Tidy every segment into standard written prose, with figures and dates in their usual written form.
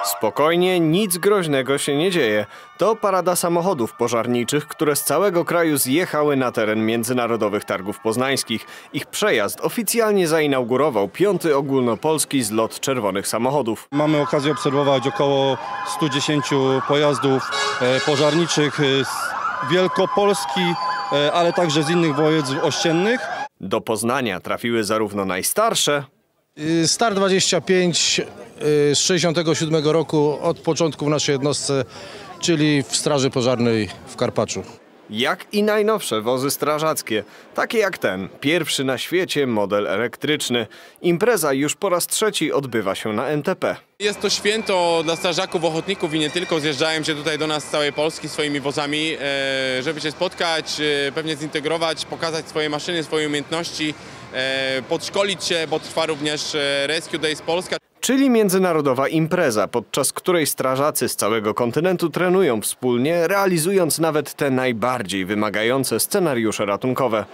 Spokojnie, nic groźnego się nie dzieje. To parada samochodów pożarniczych, które z całego kraju zjechały na teren Międzynarodowych Targów Poznańskich. Ich przejazd oficjalnie zainaugurował 5. ogólnopolski zlot czerwonych samochodów. Mamy okazję obserwować około 110 pojazdów pożarniczych z Wielkopolski, ale także z innych województw ościennych. Do Poznania trafiły zarówno najstarsze, Star 25 z 67 roku, od początku w naszej jednostce, czyli w Straży Pożarnej w Karpaczu, jak i najnowsze wozy strażackie, takie jak ten, pierwszy na świecie model elektryczny. Impreza już po raz trzeci odbywa się na MTP. Jest to święto dla strażaków, ochotników i nie tylko. Zjeżdżają się tutaj do nas z całej Polski swoimi wozami, żeby się spotkać, pewnie zintegrować, pokazać swoje maszyny, swoje umiejętności, podszkolić się, bo trwa również Rescue Days Polska. Czyli międzynarodowa impreza, podczas której strażacy z całego kontynentu trenują wspólnie, realizując nawet te najbardziej wymagające scenariusze ratunkowe.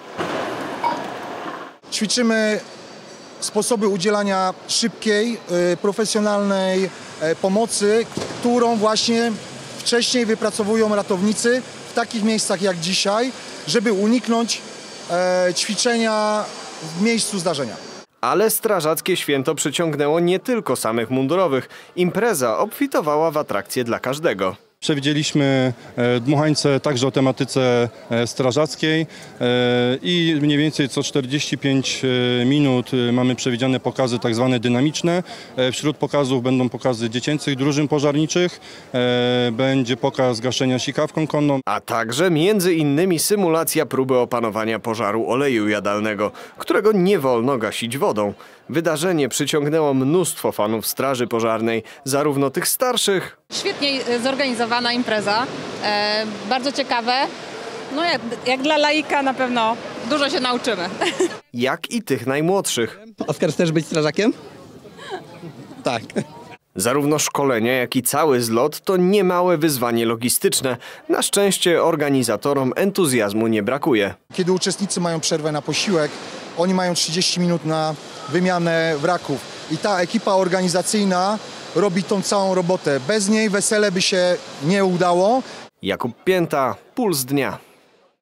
Ćwiczymy sposoby udzielania szybkiej, profesjonalnej pomocy, którą właśnie wcześniej wypracowują ratownicy w takich miejscach jak dzisiaj, żeby uniknąć ćwiczenia w miejscu zdarzenia. Ale strażackie święto przyciągnęło nie tylko samych mundurowych. Impreza obfitowała w atrakcje dla każdego. Przewidzieliśmy dmuchańce także o tematyce strażackiej i mniej więcej co 45 minut mamy przewidziane pokazy tak zwane dynamiczne. Wśród pokazów będą pokazy dziecięcych drużyn pożarniczych, będzie pokaz gaszenia sikawką konną. A także między innymi symulacja próby opanowania pożaru oleju jadalnego, którego nie wolno gasić wodą. Wydarzenie przyciągnęło mnóstwo fanów Straży Pożarnej, zarówno tych starszych. Świetnie zorganizowana impreza, bardzo ciekawe. No jak dla laika na pewno dużo się nauczymy. Jak i tych najmłodszych. Oskar, chcesz być strażakiem? Tak. Zarówno szkolenia, jak i cały zlot to niemałe wyzwanie logistyczne. Na szczęście organizatorom entuzjazmu nie brakuje. Kiedy uczestnicy mają przerwę na posiłek, oni mają 30 minut na wymianę wraków i ta ekipa organizacyjna robi tą całą robotę. Bez niej wesele by się nie udało. Jakub Pięta, Puls Dnia.